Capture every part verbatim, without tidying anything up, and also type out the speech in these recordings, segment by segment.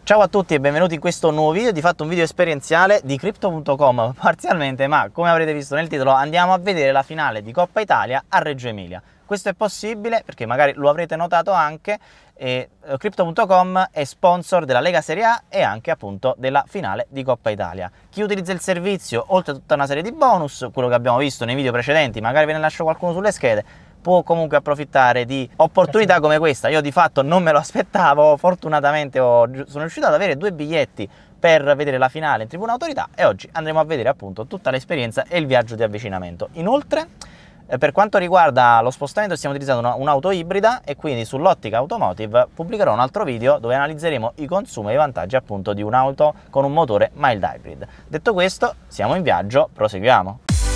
Ciao a tutti e benvenuti in questo nuovo video, di fatto un video esperienziale di Crypto punto com parzialmente, ma come avrete visto nel titolo andiamo a vedere la finale di Coppa Italia a Reggio Emilia. Questo è possibile perché magari lo avrete notato anche, eh, Crypto punto com è sponsor della Lega Serie A e anche appunto della finale di Coppa Italia. Chi utilizza il servizio, oltre a tutta una serie di bonus, quello che abbiamo visto nei video precedenti, magari ve ne lascio qualcuno sulle schede, può comunque approfittare di opportunità come questa. Io di fatto non me lo aspettavo, fortunatamente ho, sono riuscito ad avere due biglietti per vedere la finale in Tribuna Autorità e oggi andremo a vedere appunto tutta l'esperienza e il viaggio di avvicinamento. Inoltre, eh, per quanto riguarda lo spostamento, stiamo utilizzando un'auto ibrida e quindi sull'Ottica Automotive pubblicherò un altro video dove analizzeremo i consumi e i vantaggi appunto di un'auto con un motore mild hybrid. Detto questo, siamo in viaggio, proseguiamo.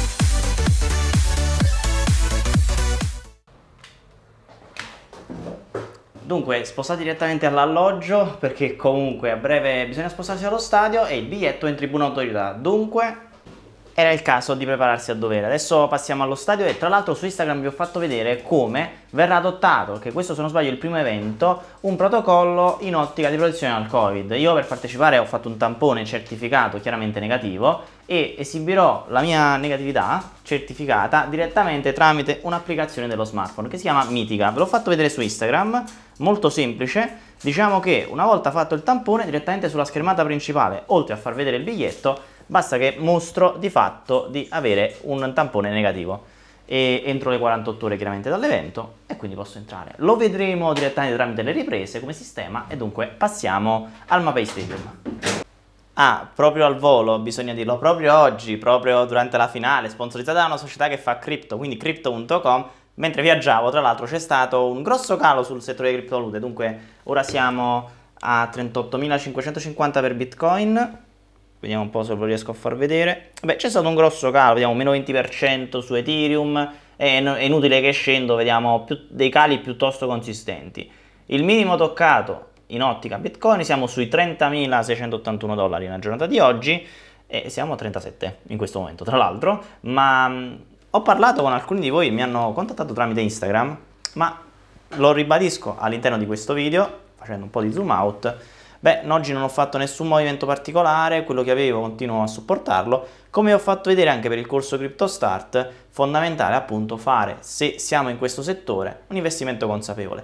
Dunque, spostati direttamente all'alloggio perché comunque a breve bisogna spostarsi allo stadio e il biglietto è in Tribuna Autorità, dunque era il caso di prepararsi a dovere. Adesso passiamo allo stadio e tra l'altro su Instagram vi ho fatto vedere come verrà adottato, che questo se non sbaglio è il primo evento, un protocollo in ottica di protezione al Covid. Io per partecipare ho fatto un tampone certificato chiaramente negativo e esibirò la mia negatività certificata direttamente tramite un'applicazione dello smartphone che si chiama Mitica. Ve l'ho fatto vedere su Instagram, molto semplice. Diciamo che una volta fatto il tampone direttamente sulla schermata principale, oltre a far vedere il biglietto, basta che mostro di fatto di avere un tampone negativo e entro le quarantotto ore chiaramente dall'evento e quindi posso entrare. Lo vedremo direttamente tramite le riprese come sistema e dunque passiamo al Mapei Stadium. Ah, proprio al volo, bisogna dirlo, proprio oggi, proprio durante la finale, sponsorizzata da una società che fa cripto, quindi Crypto punto com, mentre viaggiavo tra l'altro c'è stato un grosso calo sul settore delle criptovalute, dunque ora siamo a trentottomilacinquecentocinquanta per Bitcoin. Vediamo un po' se lo riesco a far vedere. Beh, c'è stato un grosso calo, vediamo meno venti per cento su Ethereum, è inutile che scendo, vediamo più, dei cali piuttosto consistenti. Il minimo toccato in ottica Bitcoin siamo sui trentamilaseicentottantuno dollari nella giornata di oggi e siamo a trentasette in questo momento tra l'altro, ma mh, ho parlato con alcuni di voi, mi hanno contattato tramite Instagram, ma lo ribadisco all'interno di questo video facendo un po' di zoom out. Beh, oggi non ho fatto nessun movimento particolare, quello che avevo continuo a supportarlo, come ho fatto vedere anche per il corso Crypto Start, fondamentale appunto fare, se siamo in questo settore, un investimento consapevole.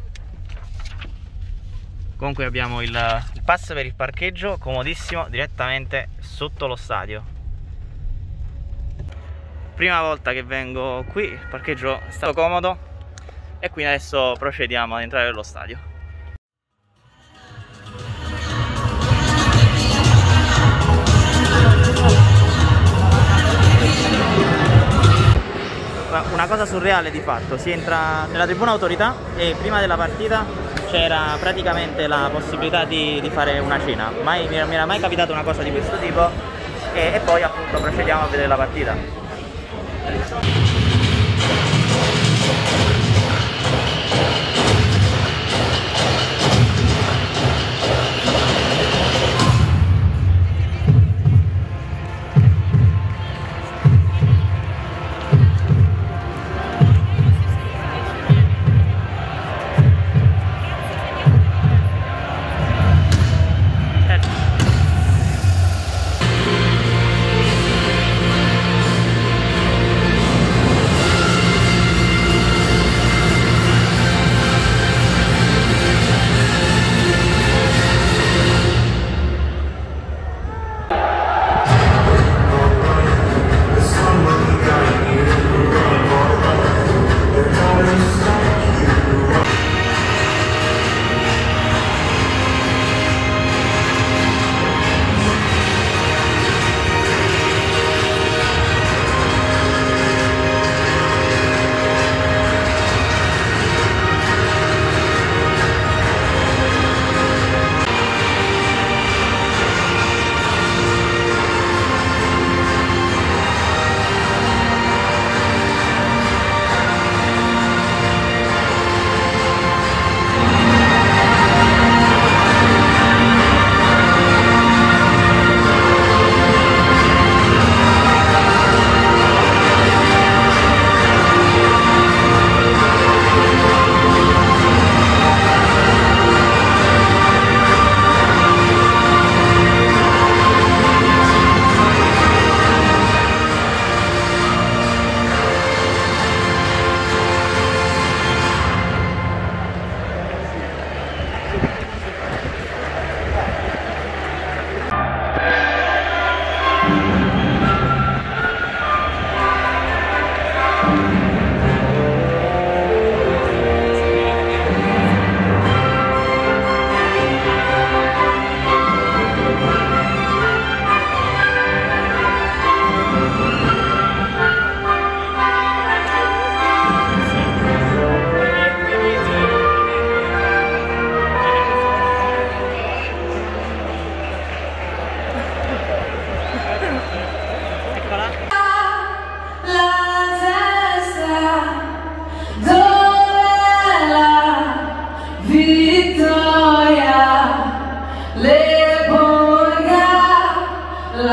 Comunque abbiamo il, il pass per il parcheggio, comodissimo, direttamente sotto lo stadio. Prima volta che vengo qui, il parcheggio è stato comodo e quindi adesso procediamo ad entrare nello stadio. Una cosa surreale di fatto, si entra nella Tribuna Autorità e prima della partita c'era praticamente la possibilità di, di fare una cena, mai, mi era mai capitato una cosa di questo tipo e, e poi appunto procediamo a vedere la partita.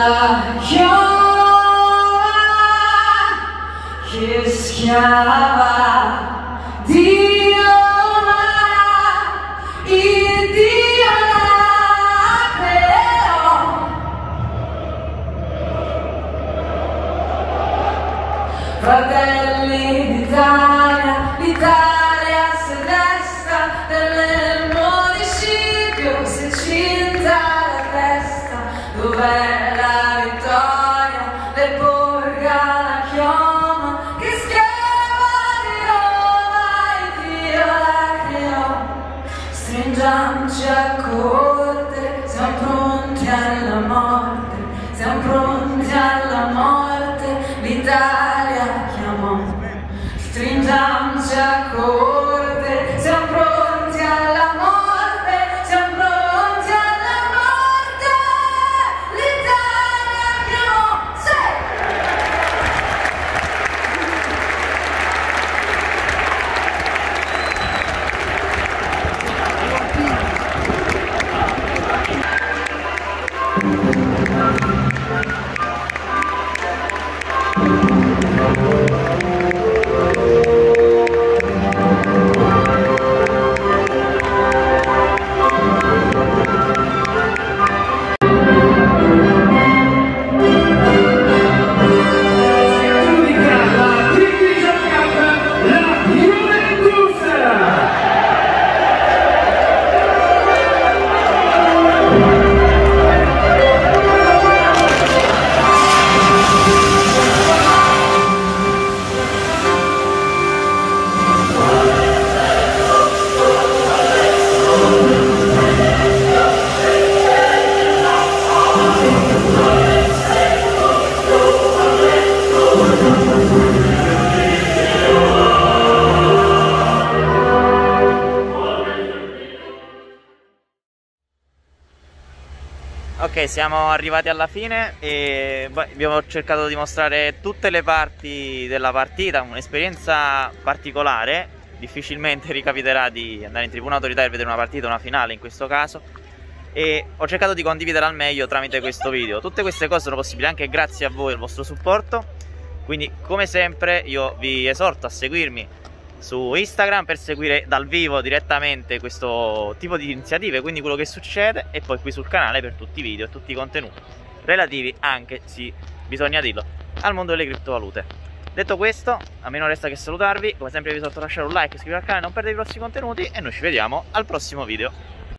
la chioma che schiava Dio ma il Dio la creò. Fratelli d'Italia, l'Italia si resta nel municipio, si cinta la testa, dov'è la vittoria, le porga la chioma, che schiava di Roma e Dio la creò. Stringiamoci a corte, siamo pronti alla morte, siamo pronti alla morte, l'Italia chiamò. Stringiamoci a corte, siamo pronti alla morte, siamo pronti alla morte, l'Italia chiamò. Sì! Ok, siamo arrivati alla fine e beh, abbiamo cercato di mostrare tutte le parti della partita, un'esperienza particolare, difficilmente ricapiterà di andare in tribuna autorità e vedere una partita, una finale in questo caso, e ho cercato di condividere al meglio tramite questo video. Tutte queste cose sono possibili anche grazie a voi e al vostro supporto, quindi come sempre io vi esorto a seguirmi su Instagram per seguire dal vivo direttamente questo tipo di iniziative, quindi quello che succede, e poi qui sul canale per tutti i video e tutti i contenuti relativi anche, sì, bisogna dirlo, al mondo delle criptovalute. Detto questo, a me non resta che salutarvi, come sempre vi esorto a lasciare un like, iscrivervi al canale, non perdere i prossimi contenuti e noi ci vediamo al prossimo video.